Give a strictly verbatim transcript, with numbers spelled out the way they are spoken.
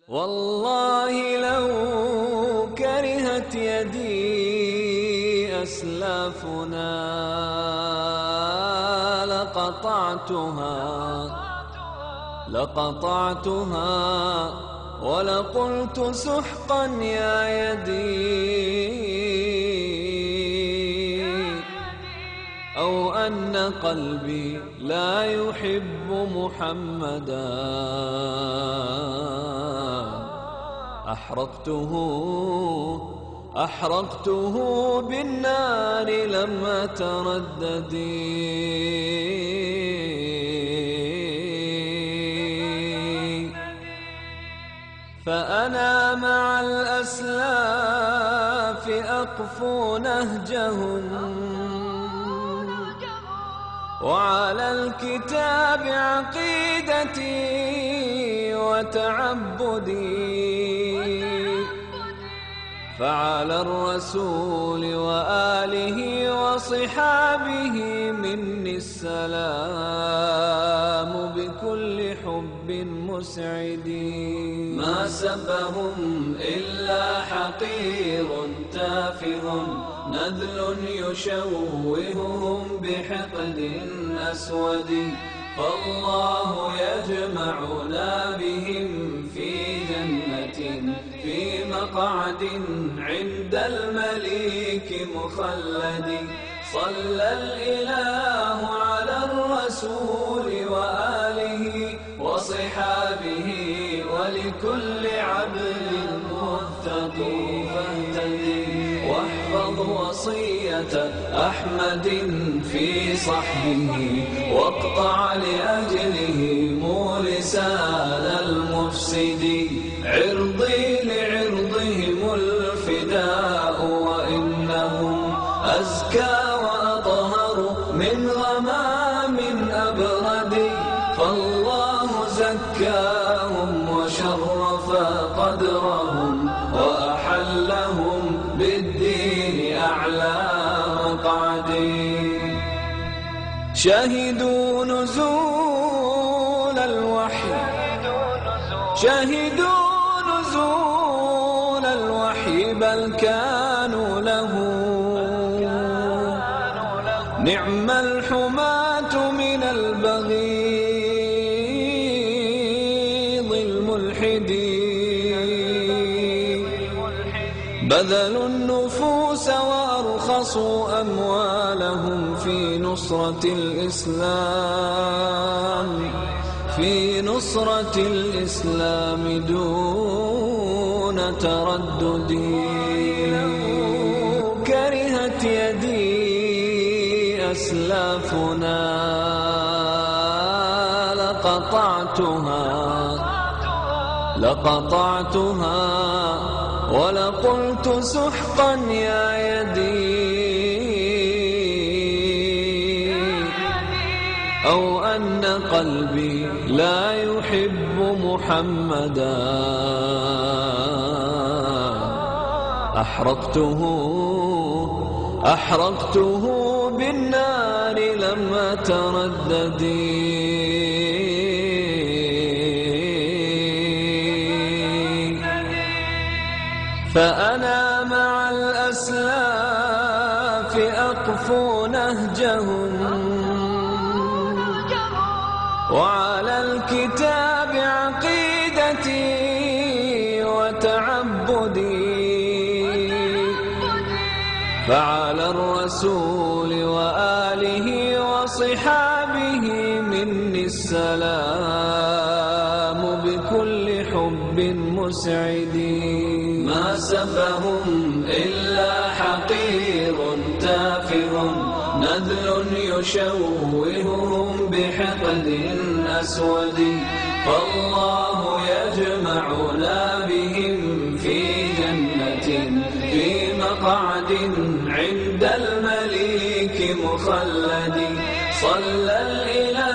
والله لو كرهت يدي أسلافنا لقطعتها لقطعتها ولقلت سحقا يا يدي، أو أن قلبي لا يحب محمدا أحرقته أحرقته بالنار لم أتردد. فأنا مع الأسلاف أقفو نهجهم، وعلى الكتاب عقيدتي وتعبدي، فعلى الرسول وآله وصحابه مني السلام بكل حب مسعد. ما سبهم إلا حقير تافه، نذل يشوههم بحقد أسود، فالله يجمعنا بهم في جنة في مقعد عند المليك مخلد. صلى الإله على الرسول وآله وصحابه ولكل عبد متقي فاهتدي. واحفظ وصية أحمد في صحبه، واقطع لأجله لسان المفسد. عرضي لعرضهم الفداء، وإنهم أزكى وأطهر من غمام أبرد، فالله زكاهم وشرف قدرهم وأحلهم بالدين أعلى مقعد. شهدوا نزول الوحي شهدوا نزول الوحي بل كانوا له نعم الحماة من البغيض الملحدين. بذلوا النفوس وأرخصوا أموالهم في نصرة الإسلام في نصرة الإسلام دون تردد. كرهت يدي أسلافنا لقطعتها لقطعتها ولقلت سحقا يا يدي، أو أن قلبي لا يحب محمدا أحرقته أحرقته بالنار لم أتردد. فأنا مع الأسلاف أقفو نهجهم، وعلى الكتاب عقيدتي وتعبدي، فعلى الرسول وآله وصحابه مني السلام بكل حب مسعد. ما سبهم إلا حقير تافه، نذل يشوههم بحقد أسود، فالله يجمعنا بهم في جنة في مقعد عند المليك مخلد. صلى الإله